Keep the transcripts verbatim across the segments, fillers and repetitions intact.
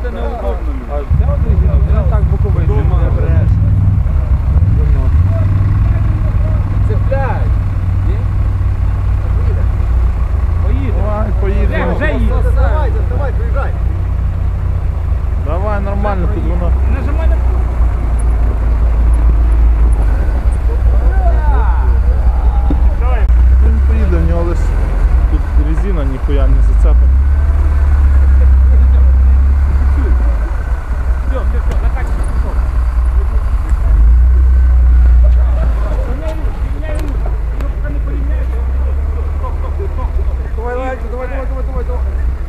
буде неудобно. А це оригінал, це так боковий немає. Цепляй! Поїде. Поїде. Давай, поїдемо. Вже їде. Давай, давай, приїжджай. Давай, нормально, тут воно. Нажимай на Він поїде, в нього лише тут резина ніхуя не зацепить. Все, все, все, накачай. Давай, давай, давай, давай, давай, давай.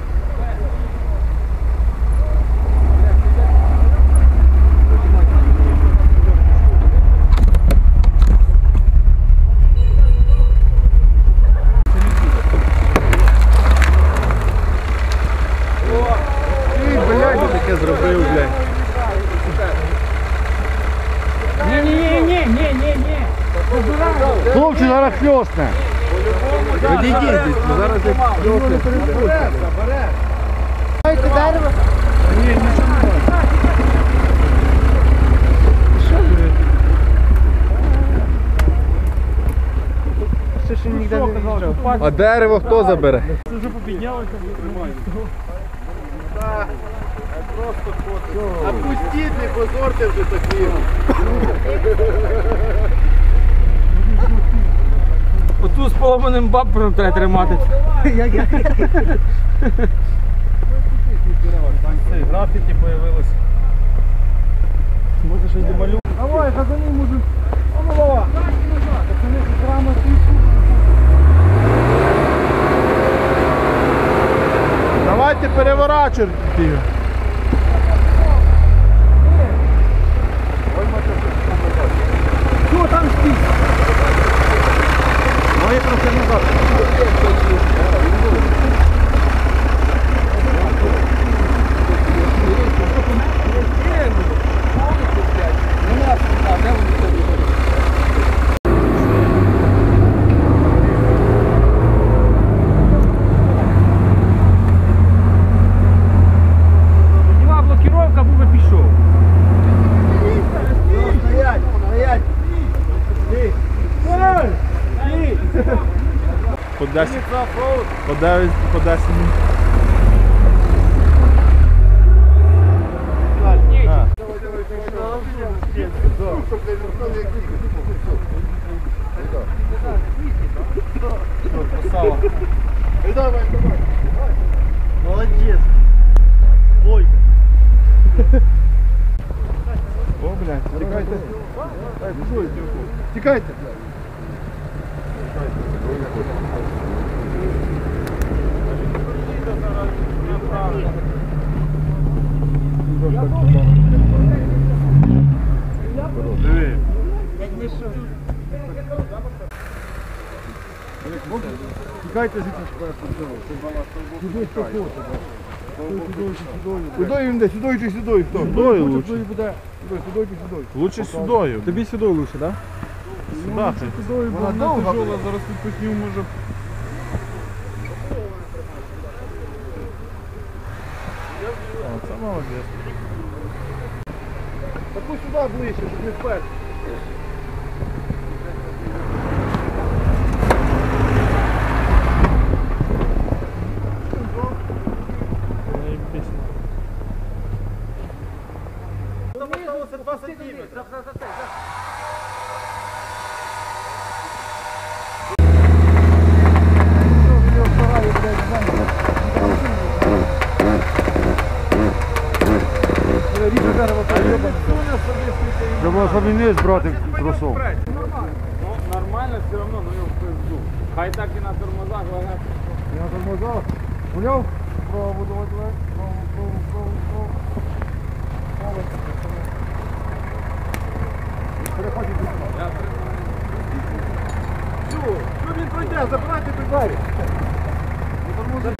Таке зробив, блядь. Ні-ні-ні-ні-ні-ні. Хлопці, зараз хльосне. Відійдіть, зараз як хльосне. Забере. Дайте дерево. Ні, нічого не бачу. Що, блядь? Ще ще ніде не в'їжджав. А дерево хто забере? Це вже попіднялося, тримаю. Просто фото. А пустіть, не позорте вже такі. Оту з поломаним бампером треба тримати. Графіті появилось. Може щось домалювати. Давай, газани, мужик. А ну давай. Пацани, грама Давайте переворачуйте. Що там стій? Мої трохи назад. Була блокировка, був би пішов. Стоять, стоять. Стій. По десять. По дев'ять, по десять. А. Посала. Давай, давай. Молодец. Бойко. О, блядь, Тікайте. Тікайте. диви. Тікайте звідси. Сюди він де, сюди чи сюди? Хто? Сюди лучше. Буде. Сюди, сюди чи сюди? Лучше сюдою. Тобі сюди лучше, так? Сюди ти. Сюди, вона довга. Зараз відпустив, може. О, це молодець. Таку сюди ближче, щоб не вперше. Там осталося два сантиметра. Треба собі брати трусом. Ну, нормально, все одно, ну його в пизду. Хай так і на тормозах вагати. Я тормозав. Поняв? Право, давай, давай. Право, право, право, право. Право. Переходіть до сюди. Все, що він пройде, забирайте при двері. Не тормози.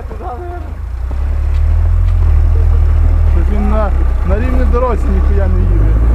туди, наверное. Щось він на, на рівній дорозі ніхуя не їде.